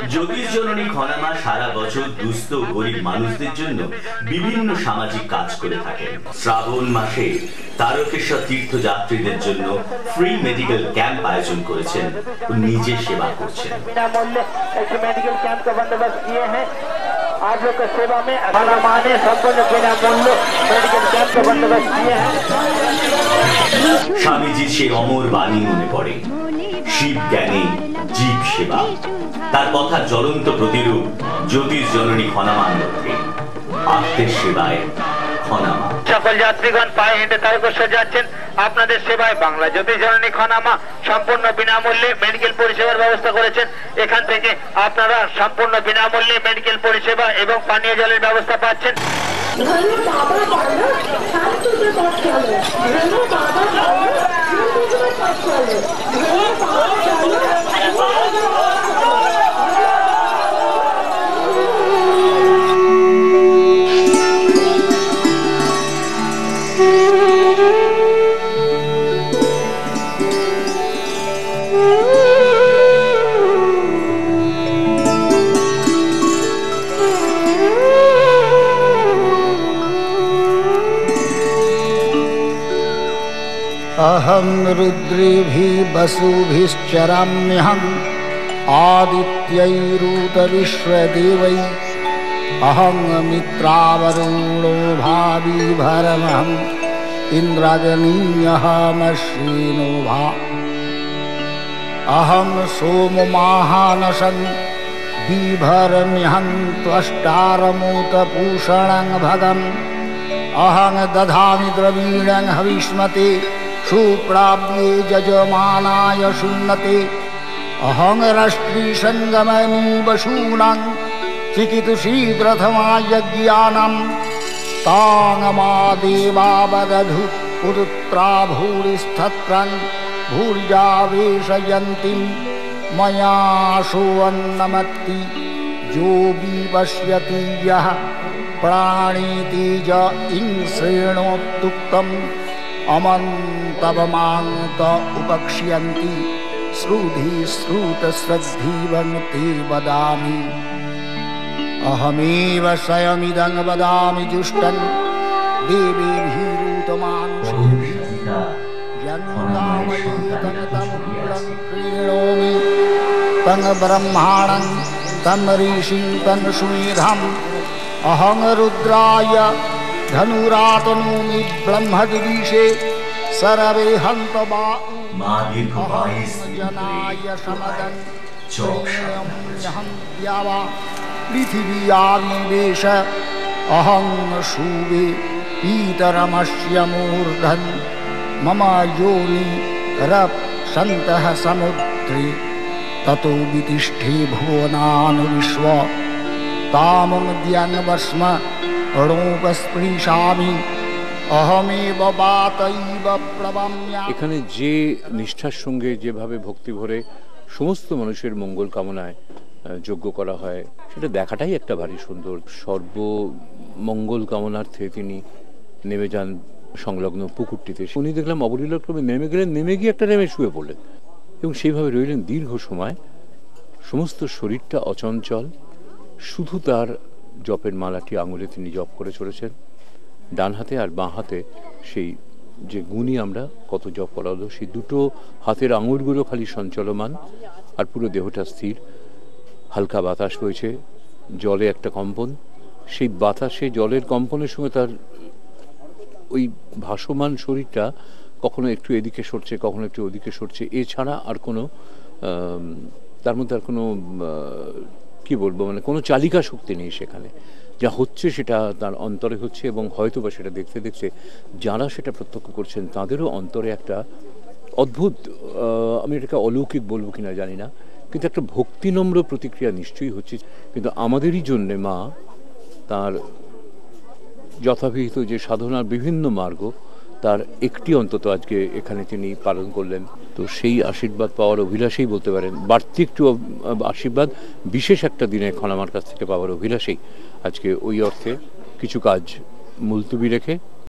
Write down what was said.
জ্যোতিষ জননী খনামা সারা বছর দুস্থ গরিব মানুষদের জন্য বিভিন্ন সামাজিক কাজ করে থাকেন। শ্রাবণ মাসে তারকেশ্বর তীর্থযাত্রীদের জন্য ফ্রি মেডিকেল ক্যাম্প আয়োজন করেছেন ও নিজে সেবা করছেন। বিনামূল্যে একটি মেডিকেল ক্যাম্প का बंदोबस्त किए हैं। आप लोग का सेवा में खनामा ने संपूर्ण বিনামূল্যে মেডিকেল ক্যাম্প का बंदोबस्त किए हैं। স্বামীজির সেই অমর বাণী মনে পড়ে, শিব জ্ঞানী জীব সেবা। তার কথা জ্বলন্ত প্রতিরূপ জ্যোতিষ জননী খনামার মধ্যে। আত্মের সেবায় খনামা। সকল যাত্রীগণ পায়ে হেঁটে তারকেশ্বর যাচ্ছেন, আপনাদের সেবায় বাংলা জ্যোতিষ জননী খনামা সম্পূর্ণ বিনামূল্যে মেডিকেল পরিষেবার ব্যবস্থা করেছেন। এখান থেকে আপনারা সম্পূর্ণ বিনামূল্যে মেডিকেল পরিষেবা এবং পানীয় জলের ব্যবস্থা পাচ্ছেন। अहं रुद्रेभिः वसुभिश्चराम्यहम् आदित्यैरुतविश्वदेवैः अहं मित्रावरुणो भाविभरमहम् इन्द्राग्नीयहमश्विनो भा अहं सोममाहानसं बिभरम्यहं त्वष्टारमूतपूषणं भगम् अहं दधामि द्रवीणं हविष्मते सुप्राप्ये यजमानाय सुन्नते अहं राष्ट्रीसंगमनी वसूनां चिकितुषी प्रथमा यज्ञानं तांगमा देवा वदधु पुरुत्रा भूरिस्थत्रं भूर्यावेशयन्तीं मया सोऽन्नमत्ति जो विपश्यति यः प्राणीति ज इंश्रेणोक्तम् अमन्तवमान्त उपक्ष्यन्ति श्रुधि श्रुतश्रद्धीवन्ते वदामि अहमेव स्वयमिदं वदामि जुष्टं देवेभिरुतमानुषेभिः यन्तामयेतं तं मूलं प्रीणोमि तं ब्रह्माणं तं ऋषिं तं सुमेधम् अहं रुद्राय धनुरातनोमि ब्रह्मदिवीशे सर्वे हन्तवा जनाय समदं चोक्षयं द्यावा पृथिव्यानिवेश अहं शुवे पीतरमस्य मूर्धन् मम योनि रप्सन्तः समुद्रे ततो वितिष्ठे भुवनानि विश्व तामुद्यं वस्म ণোপস্পৃশামি অহমেব বাতৈব প্রবম্যা। এখানে যে নিষ্ঠার সঙ্গে যেভাবে ভক্তি ভরে সমস্ত মানুষের মঙ্গল কামনায় যজ্ঞ করা হয় সেটা দেখাটাই একটা ভারী সুন্দর। সর্বমঙ্গল কামনার্থে তিনি নেমে যান সংলগ্ন পুকুরটিতে। উনি দেখলাম অবলীলাক্রমে নেমে গেলেন, নেমে গিয়ে একটা নেমে শুয়ে পড়লেন এবং সেইভাবে রইলেন দীর্ঘ সময়। সমস্ত শরীরটা অচঞ্চল, শুধু তার জপের মালাটি আঙুলে তিনি জপ করে চলেছেন। ডান হাতে আর বাঁ হাতে সেই যে গুণী আমরা কত জপ করা হলো, সেই দুটো হাতের আঙুলগুলো খালি সঞ্চলমান আর পুরো দেহটা স্থির। হালকা বাতাস বইছে, জলে একটা কম্পন, সেই বাতাসে জলের কম্পনের সঙ্গে তার ওই ভাসমান শরীরটা কখনো একটু এদিকে সরছে, কখনো একটু ওদিকে সরছে। এছাড়া আর কোনো তার মধ্যে আর কোনো কি বলবো, মানে কোনো চালিকা শক্তি নেই সেখানে। যা হচ্ছে সেটা তার অন্তরে হচ্ছে এবং হয়তো বা সেটা দেখতে দেখতে যারা সেটা প্রত্যক্ষ করছেন তাদেরও অন্তরে একটা অদ্ভুত, আমি এটাকে অলৌকিক বলবো কিনা জানি না, কিন্তু একটা ভক্তিনম্র প্রতিক্রিয়া নিশ্চয়ই হচ্ছে। কিন্তু আমাদেরই জন্যে মা তার যথাবিহিত যে সাধনার বিভিন্ন মার্গ তার একটি অন্তত আজকে এখানে তিনি পালন করলেন। তো সেই আশীর্বাদ পাওয়ার অভিলাষেই বলতে পারেন, বাড়তি একটু আশীর্বাদ বিশেষ একটা দিনে খনামার কাছ থেকে পাওয়ার অভিলাষেই আজকে ওই অর্থে কিছু কাজ মুলতুবি রেখে